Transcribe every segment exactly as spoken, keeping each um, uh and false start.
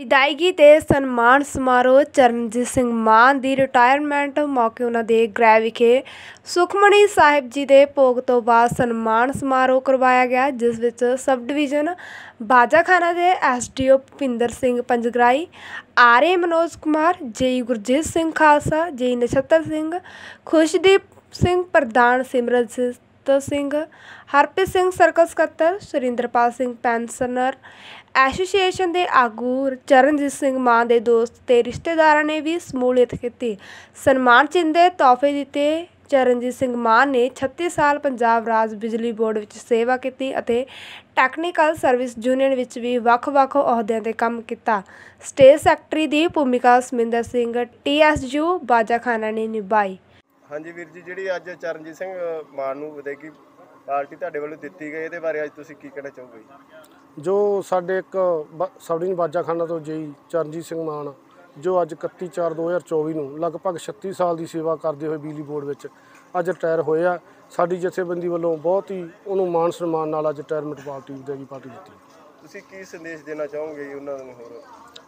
ਵਿਦਾਇਗੀ ਤੇ ਸਨਮਾਨ ਸਮਾਰੋਹ। ਚਰਨਜੀਤ ਸਿੰਘ ਮਾਨ ਦੀ ਰਿਟਾਇਰਮੈਂਟ ਮੌਕੇ ਉਹਨਾਂ ਦੇ ਗ੍ਰਹਿ ਵਿਖੇ ਸੁਖਮਣੀ ਸਾਹਿਬ ਜੀ ਦੇ ਭੋਗ ਤੋਂ ਬਾਅਦ ਸਨਮਾਨ ਸਮਾਰੋਹ ਕਰਵਾਇਆ ਗਿਆ, ਜਿਸ ਵਿੱਚ ਸਬ ਡਿਵੀਜ਼ਨ ਬਾਜਾਖਾਨਾ ਦੇ S D O Bhupinder Singh Panjgrain, R A Manoj Kumar, JE Gurjit Singh Khalsa, JE Nachhatar Singh, Khushdeep Singh ਪ੍ਰਧਾਨ, ਸਿਮਰਨਜੀਤ ਸਿੰਘ, ਹਰਪ੍ਰੀਤ ਸਿੰਘ ਸਰਕਲ ਸਕੱਤਰ, ਸੁਰਿੰਦਰਪਾਲ ਸਿੰਘ ਪੈਨਸ਼ਨਰ ਐਸੋਸੀਏਸ਼ਨ ਦੇ ਆਗੂ, ਚਰਨਜੀਤ ਸਿੰਘ ਮਾਨ ਦੇ ਦੋਸਤ ਤੇ ਰਿਸ਼ਤੇਦਾਰਾਂ ਨੇ ਵੀ ਸਮੂਲੀਅਤ ਕੀਤੀ। ਸਨਮਾਨ ਚਿੰਨ੍ਹ ਦੇ ਤੋਹਫੇ ਦਿੱਤੇ। ਚਰਨਜੀਤ ਸਿੰਘ ਮਾਨ ਨੇ ਛੱਤੀ ਸਾਲ ਪੰਜਾਬ ਰਾਜ ਬਿਜਲੀ ਬੋਰਡ ਵਿੱਚ ਸੇਵਾ ਕੀਤੀ ਅਤੇ ਟੈਕਨੀਕਲ ਸਰਵਿਸ ਯੂਨੀਅਨ ਵਿੱਚ ਵੀ ਵੱਖ-ਵੱਖ ਅਹੁਦਿਆਂ 'ਤੇ ਕੰਮ ਕੀਤਾ। ਸਟੇਟ ਸੈਕਟਰੀ ਦੀ ਭੂਮਿਕਾ Suminder Singh T S U Bajakhana ਨੇ ਨਿਭਾਈ। ਹਾਂਜੀ ਵੀਰ ਜੀ, ਜਿਹੜੀ ਅੱਜ ਚਰਨਜੀਤ ਸਿੰਘ ਮਾਨ ਨੂੰ ਵਿਦਾਇਗੀ ਪਾਰਟੀ ਤੁਹਾਡੇ ਵੱਲੋਂ ਦਿੱਤੀ ਗਈ, ਇਹਦੇ ਬਾਰੇ ਅੱਜ ਤੁਸੀਂ ਕੀ ਕਹਿਣਾ ਚਾਹੋਗੇ? ਜੋ ਸਾਡੇ ਇੱਕ ਸਬ ਡਿਵੀਜ਼ਨ ਬਾਜਾਖਾਨਾ ਤੋਂ ਜੇਈ ਚਰਨਜੀਤ ਸਿੰਘ ਮਾਨ, ਜੋ ਅੱਜ ਇਕੱਤੀ ਚਾਰ ਦੋ ਹਜ਼ਾਰ ਚੌਵੀ ਨੂੰ ਲਗਭਗ ਛੱਤੀ ਸਾਲ ਦੀ ਸੇਵਾ ਕਰਦੇ ਹੋਏ ਬਿਜਲੀ ਬੋਰਡ ਵਿੱਚ ਅੱਜ ਰਿਟਾਇਰ ਹੋਏ ਆ, ਸਾਡੀ ਜਥੇਬੰਦੀ ਵੱਲੋਂ ਬਹੁਤ ਹੀ ਉਹਨੂੰ ਮਾਣ ਸਨਮਾਨ ਨਾਲ ਅੱਜ ਰਿਟਾਇਰਮੈਂਟ ਪਾਰਟੀ ਵਿਦਾਇਗੀ ਪਾਰਟੀ ਦਿੱਤੀ। ਤੁਸੀਂ ਕੀ ਸੰਦੇਸ਼ ਦੇਣਾ ਚਾਹੋਗੇ ਉਹਨਾਂ ਨੂੰ? ਹੋਰ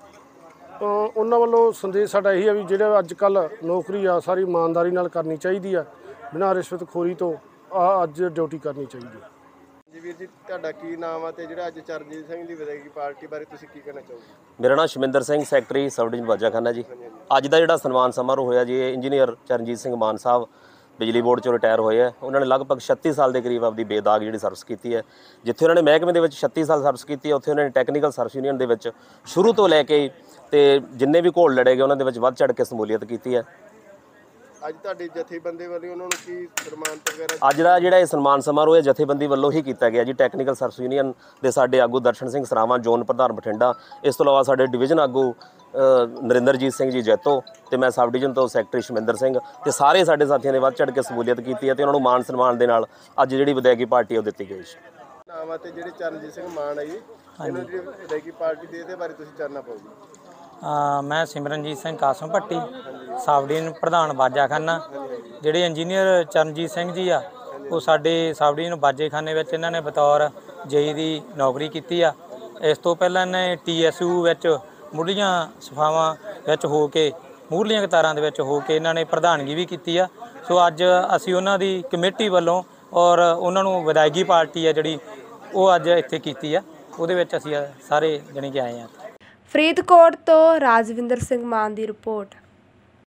ਉਹਨਾਂ ਵੱਲੋਂ ਸੰਦੇਸ਼ ਸਾਡਾ ਇਹੀ ਆ ਵੀ ਜਿਹੜਾ ਅੱਜ ਕੱਲ੍ਹ ਨੌਕਰੀ ਆ ਸਾਰੀ ਇਮਾਨਦਾਰੀ ਨਾਲ ਕਰਨੀ ਚਾਹੀਦੀ ਆ, ਬਿਨਾਂ ਰਿਸ਼ਵਤਖੋਰੀ ਤੋਂ ਆ ਅੱਜ ਡਿਊਟੀ ਕਰਨੀ ਚਾਹੀਦੀ ਹੈ। ਜੀ ਵੀਰ ਜੀ, ਤੁਹਾਡਾ ਕੀ ਨਾਮ ਆ ਤੇ ਜਿਹੜਾ ਅੱਜ ਚਰਨਜੀਤ ਸਿੰਘ ਦੀ ਵਿਦਾਇਗੀ ਪਾਰਟੀ ਬਾਰੇ ਤੁਸੀਂ ਕੀ ਕਹਿਣਾ ਚਾਹੋਗੇ? ਮੇਰਾ ਨਾਮ Shaminder Singh, secretary sub division Bajakhana ji. ਅੱਜ ਦਾ ਜਿਹੜਾ ਸਨਮਾਨ ਸਮਾਰੋਹ ਹੋਇਆ ਜੀ, ਇਹ ਇੰਜੀਨੀਅਰ ਚਰਨਜੀਤ ਸਿੰਘ ਮਾਨ ਸਾਹਿਬ ਬਿਜਲੀ ਬੋਰਡ 'ਚੋਂ ਰਿਟਾਇਰ ਹੋਏ ਆ। ਉਹਨਾਂ ਨੇ ਲਗਭਗ ਛੱਤੀ ਸਾਲ ਦੇ ਕਰੀਬ ਆਪਦੀ ਬੇਦਾਗ ਜਿਹੜੀ ਸਰਵਿਸ ਕੀਤੀ ਹੈ। ਜਿੱਥੇ ਉਹਨਾਂ ਨੇ ਮਹਿਕਮੇ ਦੇ ਵਿੱਚ ਛੱਤੀ ਸਾਲ ਸਰਵਿਸ ਕੀਤੀ ਹੈ, ਉੱਥੇ ਉਹਨਾਂ ਨੇ ਟੈਕਨੀਕਲ ਸਰਵਿਸ ਯੂਨੀਅਨ ਦੇ ਵਿੱਚ ਸ਼ੁਰੂ ਤੋਂ ਲੈ ਕੇ ਤੇ ਜਿੰਨੇ ਵੀ ਘੋਲ ਲੜੇ ਗਏ ਉਹਨਾਂ ਦੇ ਵਿੱਚ ਵੱਧ ਚੜ੍ਹ ਕੇ ਸਮੂਲੀਅਤ ਕੀਤੀ ਹੈ। ਅੱਜ ਤੁਹਾਡੀ ਜਥੇਬੰਦੀ ਵੱਲੋਂ ਉਹਨਾਂ ਨੂੰ ਕੀ ਸਨਮਾਨ ਵਗੈਰਾ? ਅੱਜ ਦਾ ਜਿਹੜਾ ਇਹ ਸਨਮਾਨ ਸਮਾਰੋਹ ਹੈ ਜਥੇਬੰਦੀ ਵੱਲੋਂ ਹੀ ਕੀਤਾ ਗਿਆ ਜੀ। ਟੈਕਨੀਕਲ ਸਰਵਿਸ ਯੂਨੀਅਨ ਦੇ ਸਾਡੇ ਆਗੂ ਦਰਸ਼ਨ ਸਿੰਘ ਸਰਾਵਾਂ, ਜ਼ੋਨ ਪ੍ਰਧਾਨ ਬਠਿੰਡਾ, ਇਸ ਤੋਂ ਇਲਾਵਾ ਸਾਡੇ ਡਿਵੀਜ਼ਨ ਆਗੂ ਨਰਿੰਦਰਜੀਤ ਸਿੰਘ ਜੀ ਜੈਤੋ, ਤੇ ਮੈਂ ਸਬ ਡਿਵੀਜ਼ਨ ਤੋਂ ਸੈਕਟਰੀ ਸ਼ਮਿੰਦਰ ਸਿੰਘ, ਤੇ ਸਾਰੇ ਸਾਡੇ ਸਾਥੀਆਂ ਨੇ ਵੱਧ ਚੜ੍ਹ ਕੇ ਸਮੂਲੀਅਤ ਕੀਤੀ ਹੈ ਤੇ ਉਹਨਾਂ ਨੂੰ ਮਾਣ ਸਨਮਾਨ ਦੇ ਨਾਲ ਅੱਜ ਜਿਹੜੀ ਵਿਦਾਇਗੀ ਪਾਰਟੀ ਉਹ ਦਿੱਤੀ ਗਈ। ਨਾਮ ਆ ਤੇ ਜਿਹੜੇ ਚਰਨਜੀਤ ਸਿੰਘ ਮਾਨ ਹੈ ਜੀ, ਇਹਨਾਂ ਦੀ ਵਿਦਾਇਗੀ ਪਾਰਟੀ ਦੇ ਇਹਦੇ ਬਾਰੇ ਤੁਸੀਂ ਚਾਨਣਾ ਪਾਓਗੇ? ਮੈਂ ਸਿਮਰਨਜੀਤ ਸਿੰਘ ਕਾਸਮ ਭੱਟੀ, ਸਬ ਡਿਵੀਜ਼ਨ ਪ੍ਰਧਾਨ ਬਾਜਾਖਾਨਾ। ਜਿਹੜੇ ਇੰਜੀਨੀਅਰ ਚਰਨਜੀਤ ਸਿੰਘ ਜੀ ਆ, ਉਹ ਸਾਡੇ ਸਬ ਡਿਵੀਜ਼ਨ ਬਾਜਾਖਾਨੇ ਵਿੱਚ ਇਹਨਾਂ ਨੇ ਬਤੌਰ ਜੇਈ ਦੀ ਨੌਕਰੀ ਕੀਤੀ ਆ। ਇਸ ਤੋਂ ਪਹਿਲਾਂ ਇਹਨੇ ਟੀ ਐਸ ਯੂ ਵਿੱਚ ਮੁੱਢਲੀਆਂ ਸਫਾਵਾਂ ਵਿੱਚ ਹੋ ਕੇ, ਮੂਹਰਲੀਆਂ ਕਤਾਰਾਂ ਦੇ ਵਿੱਚ ਹੋ ਕੇ ਇਹਨਾਂ ਨੇ ਪ੍ਰਧਾਨਗੀ ਵੀ ਕੀਤੀ ਆ। ਸੋ ਅੱਜ ਅਸੀਂ ਉਹਨਾਂ ਦੀ ਕਮੇਟੀ ਵੱਲੋਂ ਔਰ ਉਹਨਾਂ ਨੂੰ ਵਿਦਾਇਗੀ ਪਾਰਟੀ ਆ ਜਿਹੜੀ ਉਹ ਅੱਜ ਇੱਥੇ ਕੀਤੀ ਆ, ਉਹਦੇ ਵਿੱਚ ਅਸੀਂ ਸਾਰੇ ਜਣੇ ਕਿ ਆਏ ਹਾਂ। ਫਰੀਦਕੋਟ ਤੋਂ ਰਾਜਵਿੰਦਰ ਸਿੰਘ ਮਾਨ ਦੀ ਰਿਪੋਰਟ।